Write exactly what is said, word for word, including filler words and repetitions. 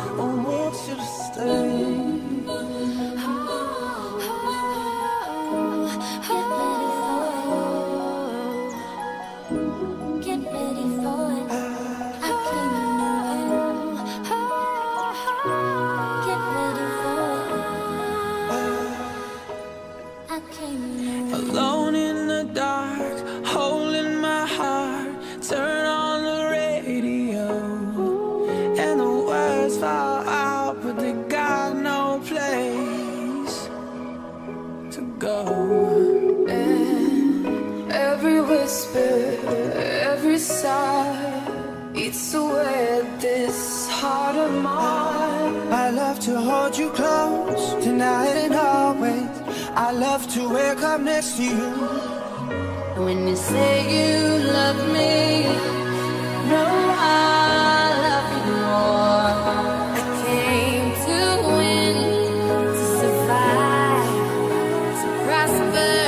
I want you to stay. Alone in the dark, holding my heart. Turn on the radio, and the words fall out, but they got no place to go. And every whisper, every sigh eats away at this heart of mine. I love to hold you close tonight and always. I love to wake up next to you. When you say you love me, no, I love you more. I came to win, to survive, to prosper.